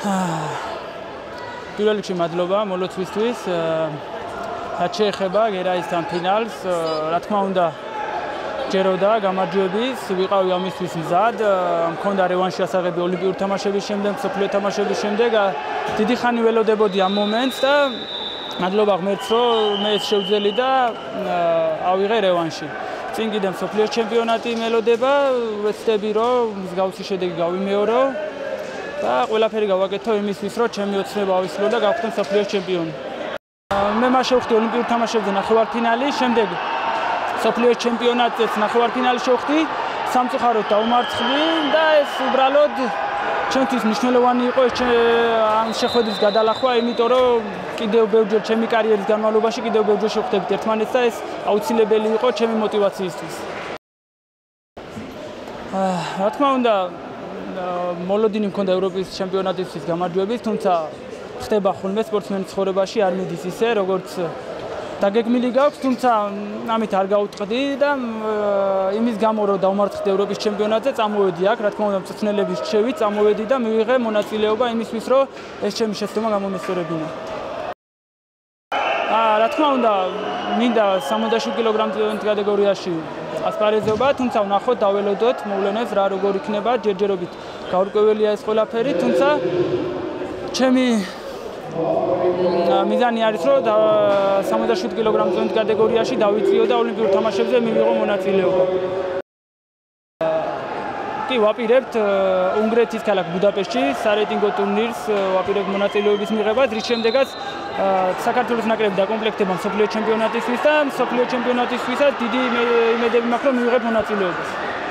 პირველ რიგში მადლობა მოლოცვისთვის. რაც შეეხება გერაისთან ფინალს, რა თქმა უნდა, ჯეროდა გამარჯვების, ვიყავი ამისთვის მზად, მქონდა რევანშის ასაღები ოლიმპიური თამაშების შემდეგ, მსოფლიო თამაშების შემდეგ. დიდი ხანი ველოდებოდი ამ მომენტს და მადლობა ღმერთს, რომ მე ეს შევძელი და ავიღე რევანში. წინ კიდე მსოფლიო ჩემპიონატი მელოდება, ვეცდები, რომ მსგავსი შედეგი გავიმეორო და ყველაფერი გავაკეთო იმისთვის, რომ ჩემი ოცნება ავისრულო და გავხდე მსოფლიო ჩემპიონი. მე მას შევხვდი ოლიმპიურ თამაშებზე ნახევარფინალი, შემდეგ მსოფლიო ჩემპიონატზეც ნახევარფინალი შევხვდი, სამწუხაროდ დაუმარცხდი და ეს უბრალოდ ჩემთვის მნიშვნელოვანი იყო ამ შეხვედრის გადალახვა, იმიტომ რომ კიდევ ბევრჯერ ჩემი კარიერის განმავლობაში კიდევ ბევრჯერ შევხვდებით ერთმანეთს და ეს აუცილებელი იყო ჩემი мотиваციისთვის. რა თქმა უნდა, მოლოდინი მქონდა ევროპის ჩემპიონატისთვის გამარჯვების, თუმცა ხდება ხოლმე სპორტსმენის ცხოვრებაში, არ მიდის ისე, როგორც დაგეგმილი გაქვს, თუმცა ამით არ გავუტყდი და იმის გამო რომ დავმარცხდი ევროპის ჩემპიონატზე, წამოვედი აქ, რა თქმა უნდა, მწვრთნელების რჩევით წამოვედი და მივიღე მონაწილეობა იმისთვის, რომ ეს ჩემი შეცდომა გამომესწორებინა. რა თქმა უნდა, მინდა 67 კილოგრამის კატეგორიაში ასპარეზობა, თუმცა ვნახოთ, დაველოდოთ, მოვლენებს რა როგორ იქნება, ჯერჯერობით გაურკვეველია ეს ყველაფერი, თუმცა ჩემი მიზანი არის, რომ 67 კილოგრამის კატეგორიაში დავიწიო და ოლიმპიურ თამაშებზე მივიღო მონაწილეობა. კი, ვაპირებთ უნგრეთის ქალაქ ბუდაპეშტში სარეიტინგო ტურნირს, ვაპირებთ მონაწილეობის მიღებას, რის შემდეგაც საქართველოს ნაკრები დაკომპლექტდება მსოფლიო ჩემპიონატისთვის და მსოფლიო ჩემპიონატისთვისაც დიდი იმედები მაქვს, რომ მივიღებ მონაწილეობას.